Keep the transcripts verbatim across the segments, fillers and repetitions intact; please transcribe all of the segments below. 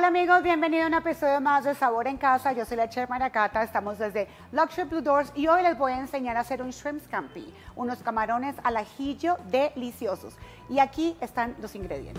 Hola amigos, bienvenidos a un episodio más de Sabor en Casa. Yo soy la chef Maracata, estamos desde Luxury Blue Doors y hoy les voy a enseñar a hacer un shrimp scampi, unos camarones al ajillo deliciosos. Y aquí están los ingredientes.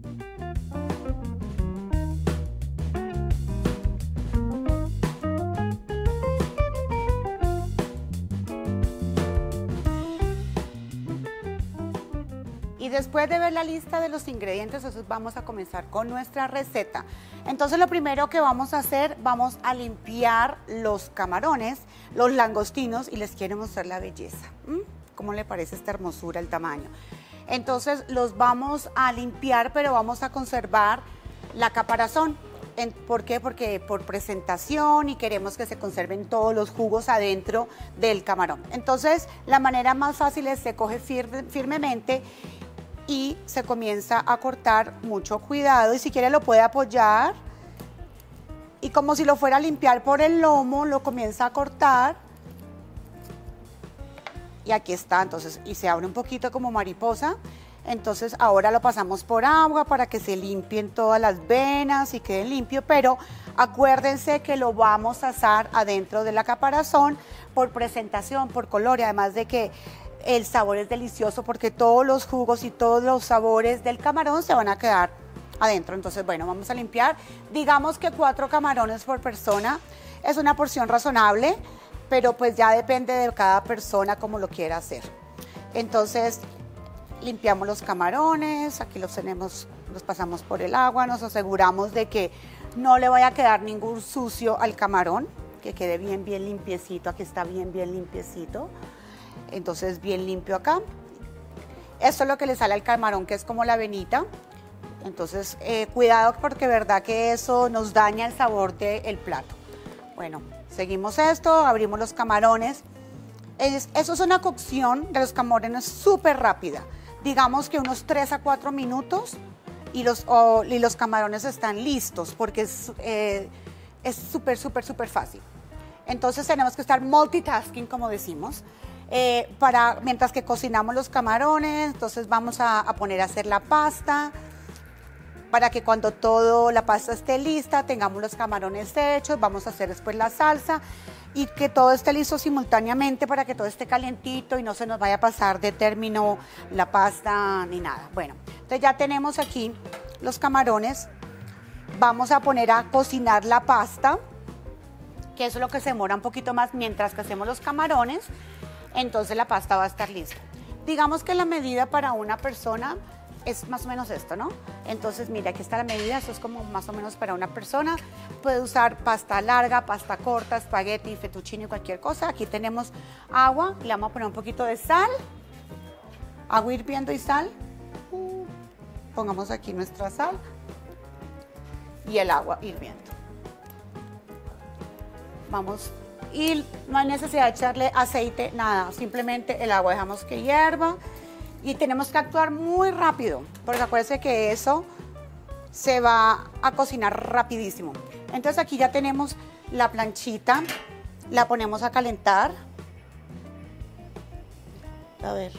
Y después de ver la lista de los ingredientes, entonces vamos a comenzar con nuestra receta. Entonces lo primero que vamos a hacer, vamos a limpiar los camarones, los langostinos, y les quiero mostrar la belleza. ¿Mm? ¿Cómo le parece esta hermosura, el tamaño? Entonces los vamos a limpiar, pero vamos a conservar la caparazón. ¿Por qué? Porque por presentación y queremos que se conserven todos los jugos adentro del camarón. Entonces la manera más fácil es se coge firme, firmemente y se comienza a cortar, mucho cuidado, y si quiere lo puede apoyar y como si lo fuera a limpiar por el lomo, lo comienza a cortar y aquí está. Entonces, y se abre un poquito como mariposa. Entonces ahora lo pasamos por agua para que se limpien todas las venas y quede limpio, pero acuérdense que lo vamos a asar adentro de la caparazón por presentación, por color, y además de que el sabor es delicioso porque todos los jugos y todos los sabores del camarón se van a quedar adentro. Entonces, bueno, vamos a limpiar. Digamos que cuatro camarones por persona es una porción razonable, pero pues ya depende de cada persona como lo quiera hacer. Entonces, limpiamos los camarones, aquí los tenemos, los pasamos por el agua, nos aseguramos de que no le vaya a quedar ningún sucio al camarón, que quede bien, bien limpiecito. Aquí está bien, bien limpiecito. Entonces bien limpio acá. Esto es lo que le sale al camarón, que es como la venita. Entonces eh, cuidado porque verdad que eso nos daña el sabor del plato. Bueno, seguimos esto, abrimos los camarones. Es, eso es una cocción de los camarones súper rápida. Digamos que unos tres a cuatro minutos y los, oh, y los camarones están listos porque es eh, es súper, súper, súper fácil. Entonces tenemos que estar multitasking, como decimos. Eh, para, mientras que cocinamos los camarones, entonces vamos a, a poner a hacer la pasta para que cuando toda la pasta esté lista tengamos los camarones hechos. Vamos a hacer después la salsa y que todo esté listo simultáneamente para que todo esté calientito y no se nos vaya a pasar de término la pasta ni nada. Bueno, entonces ya tenemos aquí los camarones. Vamos a poner a cocinar la pasta, que eso es lo que se demora un poquito más mientras que hacemos los camarones. Entonces la pasta va a estar lista. Digamos que la medida para una persona es más o menos esto, ¿no? Entonces, mira, aquí está la medida, esto es como más o menos para una persona. Puede usar pasta larga, pasta corta, espagueti, fettuccine, cualquier cosa. Aquí tenemos agua, le vamos a poner un poquito de sal, agua hirviendo y sal. Uh, pongamos aquí nuestra sal y el agua hirviendo. Vamos. Y no hay necesidad de echarle aceite, nada, simplemente el agua dejamos que hierva y tenemos que actuar muy rápido, porque acuérdense que eso se va a cocinar rapidísimo. Entonces aquí ya tenemos la planchita, la ponemos a calentar. A ver.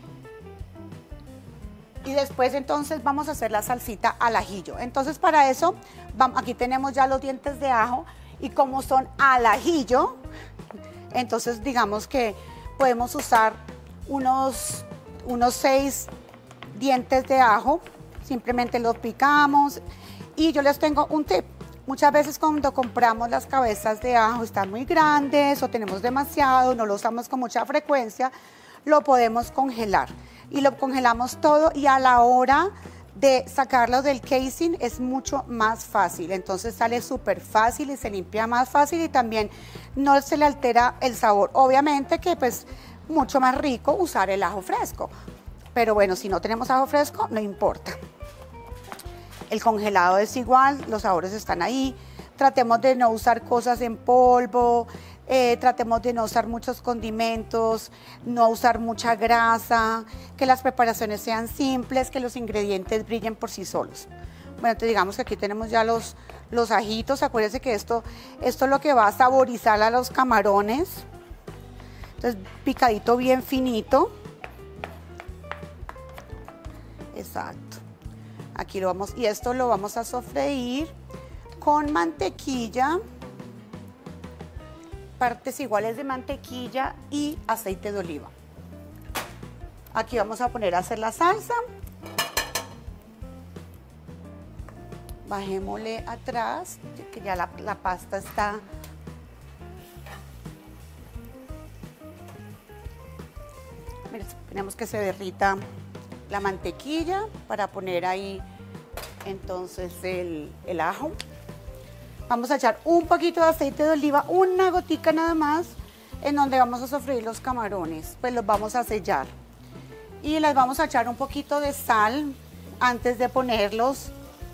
Y después entonces vamos a hacer la salsita al ajillo. Entonces para eso, vamos, aquí tenemos ya los dientes de ajo. Y como son al ajillo, entonces digamos que podemos usar unos, unos seis dientes de ajo. Simplemente los picamos. Y yo les tengo un tip. Muchas veces cuando compramos las cabezas de ajo están muy grandes o tenemos demasiado, no lo usamos con mucha frecuencia, lo podemos congelar. Y lo congelamos todo y a la hora de sacarlo del casing es mucho más fácil, entonces sale súper fácil y se limpia más fácil y también no se le altera el sabor. Obviamente que pues mucho más rico usar el ajo fresco, pero bueno, si no tenemos ajo fresco no importa. El congelado es igual, los sabores están ahí. Tratemos de no usar cosas en polvo, eh, tratemos de no usar muchos condimentos, no usar mucha grasa, que las preparaciones sean simples, que los ingredientes brillen por sí solos. Bueno, entonces digamos que aquí tenemos ya los, los ajitos. Acuérdense que esto, esto es lo que va a saborizar a los camarones. Entonces picadito bien finito. Exacto. Aquí lo vamos, y esto lo vamos a sofreír con mantequilla, partes iguales de mantequilla y aceite de oliva. Aquí vamos a poner a hacer la salsa. Bajémosle atrás, que ya la, la pasta está. Mira, tenemos que se derrita la mantequilla para poner ahí entonces el, el ajo. Vamos a echar un poquito de aceite de oliva, una gotica nada más, en donde vamos a sofreír los camarones. Pues los vamos a sellar. Y les vamos a echar un poquito de sal antes de ponerlos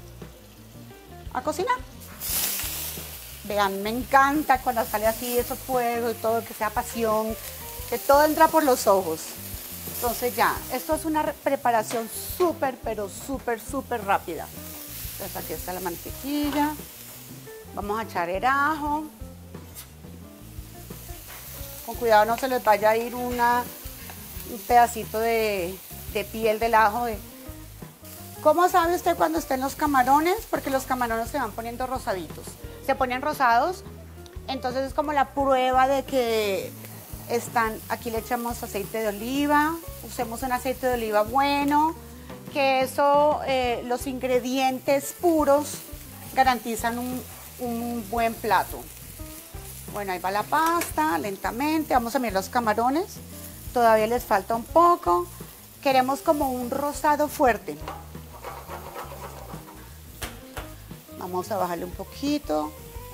a cocinar. Vean, me encanta cuando sale así ese fuego y todo, que sea pasión, que todo entra por los ojos. Entonces ya, esto es una preparación súper, pero súper, súper rápida. Entonces aquí está la mantequilla. Vamos a echar el ajo. Con cuidado no se les vaya a ir una, un pedacito de, de piel del ajo. De... ¿Cómo sabe usted cuando estén los camarones? Porque los camarones se van poniendo rosaditos. Se ponen rosados, entonces es como la prueba de que están. Aquí le echamos aceite de oliva. Usemos un aceite de oliva bueno, que eso, eh, los ingredientes puros garantizan un, un buen plato. Bueno, ahí va la pasta, lentamente. Vamos a mirar los camarones. Todavía les falta un poco. Queremos como un rosado fuerte. Vamos a bajarle un poquito.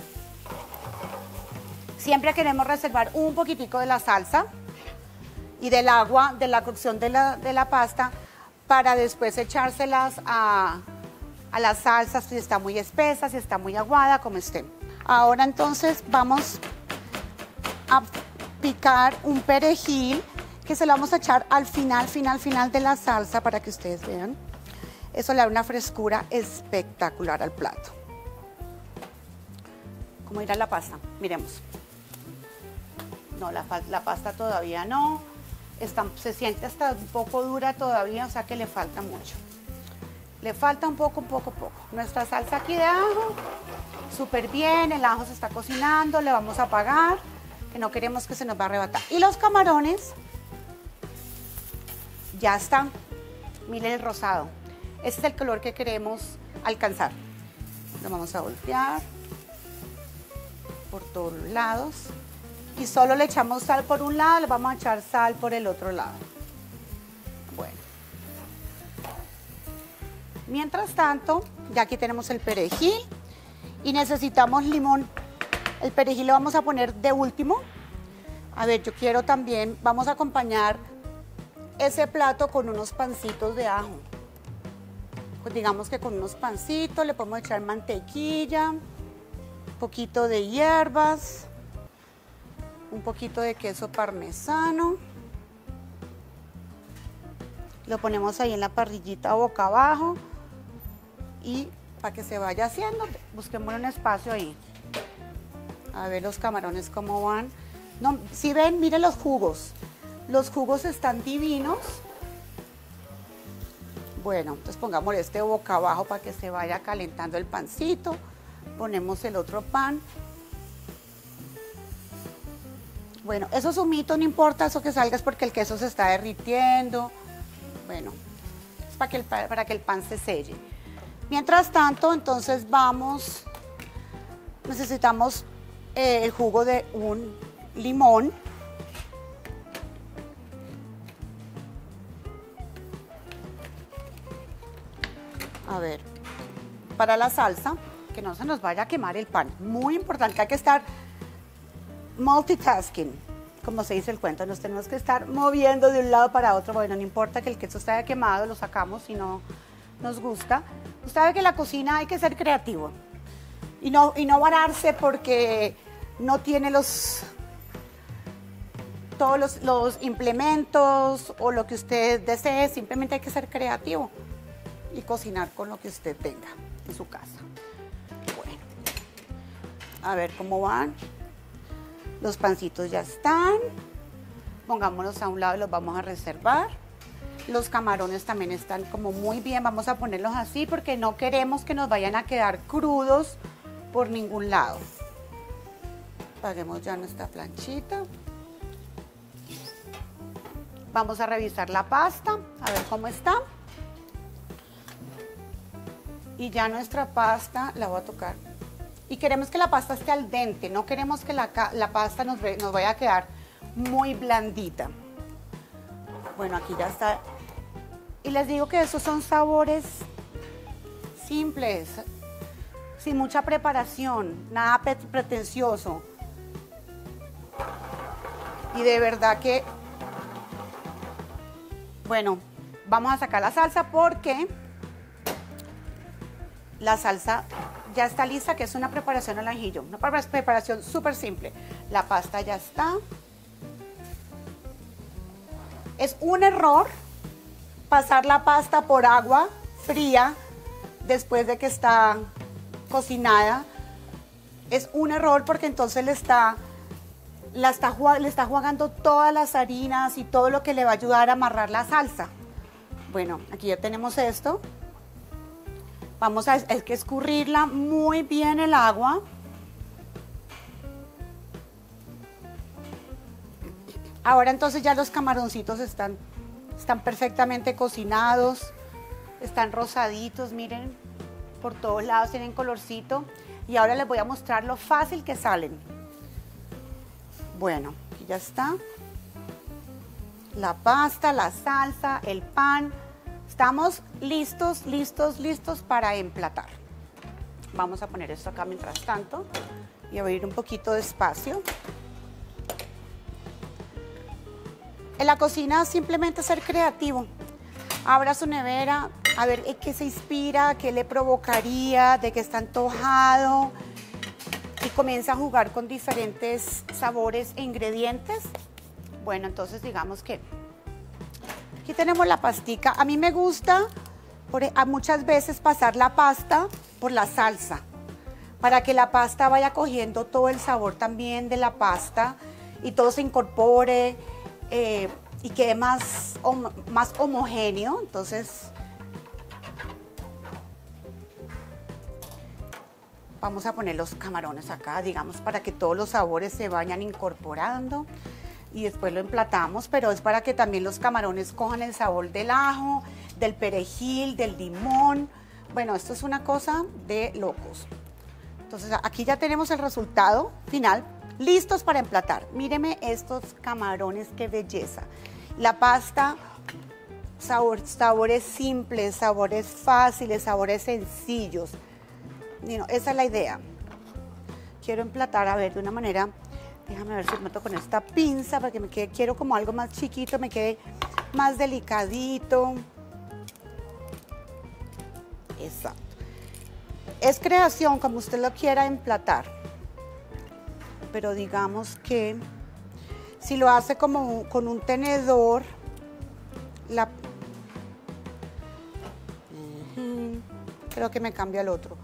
Siempre queremos reservar un poquitico de la salsa y del agua de la cocción de la, de la pasta para después echárselas a, a la salsa si está muy espesa, si está muy aguada, como esté. Ahora entonces vamos a picar un perejil que se lo vamos a echar al final, final, final de la salsa para que ustedes vean. Eso le da una frescura espectacular al plato. ¿Cómo irá la pasta? Miremos. No, la, la pasta todavía no. Está, se siente hasta un poco dura todavía, o sea que le falta mucho. Le falta un poco, un poco, poco. Nuestra salsa aquí de ajo, súper bien, el ajo se está cocinando, le vamos a apagar, que no queremos que se nos va a arrebatar. Y los camarones ya están, miren el rosado. Este es el color que queremos alcanzar. Lo vamos a voltear por todos los lados. Y solo le echamos sal por un lado, le vamos a echar sal por el otro lado. Bueno. Mientras tanto, ya aquí tenemos el perejil y necesitamos limón. El perejil lo vamos a poner de último. A ver, yo quiero también, vamos a acompañar ese plato con unos pancitos de ajo. Pues digamos que con unos pancitos le podemos echar mantequilla, un poquito de hierbas, un poquito de queso parmesano. Lo ponemos ahí en la parrillita boca abajo y para que se vaya haciendo, busquemos un espacio ahí. A ver los camarones cómo van. No, si ven, miren los jugos. Los jugos están divinos. Bueno, entonces pongamos este boca abajo para que se vaya calentando el pancito. Ponemos el otro pan. Bueno, eso es humito, no importa eso que salga, es porque el queso se está derritiendo. Bueno, es para que el, para que el pan se selle. Mientras tanto, entonces vamos, necesitamos eh, el jugo de un limón. A ver, para la salsa, que no se nos vaya a quemar el pan. Muy importante, hay que estar multitasking, como se dice el cuento, nos tenemos que estar moviendo de un lado para otro. Bueno, no importa que el queso esté quemado, lo sacamos si no nos gusta. Usted sabe que en la cocina hay que ser creativo y no, y no vararse porque no tiene los, todos los, los implementos o lo que usted desee. Simplemente hay que ser creativo y cocinar con lo que usted tenga en su casa. Bueno, a ver cómo van. Los pancitos ya están. Pongámoslos a un lado y los vamos a reservar. Los camarones también están como muy bien. Vamos a ponerlos así porque no queremos que nos vayan a quedar crudos por ningún lado. Apaguemos ya nuestra planchita. Vamos a revisar la pasta, a ver cómo está. Y ya nuestra pasta la voy a tocar. Y queremos que la pasta esté al dente, no queremos que la, la pasta nos, nos vaya a quedar muy blandita. Bueno, aquí ya está. Y les digo que esos son sabores simples, sin mucha preparación, nada pretencioso. Y de verdad que, bueno, vamos a sacar la salsa porque la salsa ya está lista, que es una preparación al ajillo, una preparación súper simple. La pasta ya está. Es un error pasar la pasta por agua fría después de que está cocinada. Es un error porque entonces le está, la está, le está jugando todas las harinas y todo lo que le va a ayudar a amarrar la salsa. Bueno, aquí ya tenemos esto. Vamos a es que escurrirla muy bien el agua. Ahora entonces ya los camaroncitos están, están perfectamente cocinados, están rosaditos, miren, por todos lados tienen colorcito. Y ahora les voy a mostrar lo fácil que salen. Bueno, aquí ya está. La pasta, la salsa, el pan. Estamos listos, listos, listos para emplatar. Vamos a poner esto acá mientras tanto y voy a ir un poquito despacio. En la cocina simplemente ser creativo. Abra su nevera, a ver qué se inspira, qué le provocaría, de qué está antojado y comienza a jugar con diferentes sabores e ingredientes. Bueno, entonces digamos que aquí tenemos la pastica. A mí me gusta por, a muchas veces pasar la pasta por la salsa para que la pasta vaya cogiendo todo el sabor también de la pasta y todo se incorpore eh, y quede más, hom más homogéneo. Entonces vamos a poner los camarones acá, digamos, para que todos los sabores se vayan incorporando. Y después lo emplatamos, pero es para que también los camarones cojan el sabor del ajo, del perejil, del limón. Bueno, esto es una cosa de locos. Entonces aquí ya tenemos el resultado final, listos para emplatar. Míreme estos camarones, qué belleza. La pasta, sabor, sabores simples, sabores fáciles, sabores sencillos. Bueno, esa es la idea. Quiero emplatar, a ver, de una manera... Déjame ver si meto con esta pinza para que me quede, quiero como algo más chiquito, me quede más delicadito. Exacto. Es creación, como usted lo quiera emplatar. Pero digamos que si lo hace como con un tenedor, la... Uh-huh. Creo que me cambia el otro.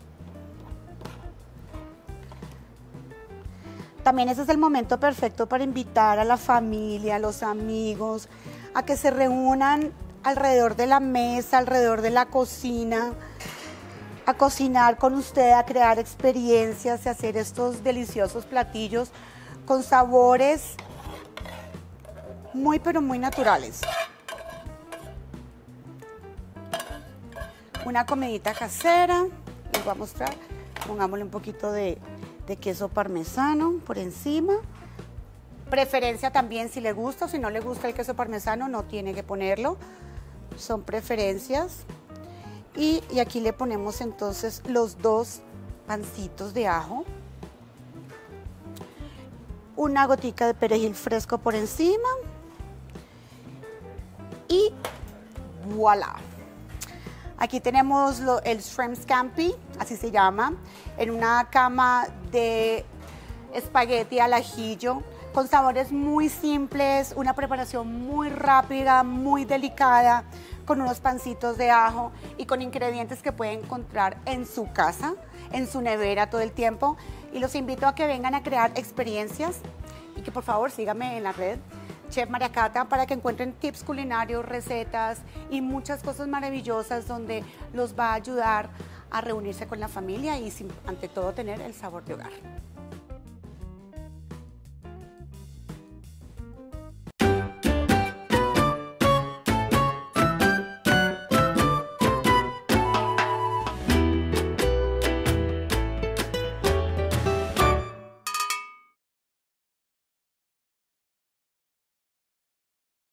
También ese es el momento perfecto para invitar a la familia, a los amigos, a que se reúnan alrededor de la mesa, alrededor de la cocina, a cocinar con usted, a crear experiencias y hacer estos deliciosos platillos con sabores muy, pero muy naturales. Una comidita casera, les voy a mostrar, pongámosle un poquito de... de queso parmesano por encima. Preferencia también si le gusta o si no le gusta el queso parmesano, no tiene que ponerlo. Son preferencias. Y, y aquí le ponemos entonces los dos pancitos de ajo. Una gotica de perejil fresco por encima. Y voilà. Aquí tenemos lo, el shrimp scampi, así se llama, en una cama de espagueti al ajillo, con sabores muy simples, una preparación muy rápida, muy delicada, con unos pancitos de ajo y con ingredientes que pueden encontrar en su casa, en su nevera todo el tiempo. Y los invito a que vengan a crear experiencias y que por favor síganme en la red Chef María Cata para que encuentren tips culinarios, recetas y muchas cosas maravillosas donde los va a ayudar a reunirse con la familia y sin- ante todo tener el sabor de hogar.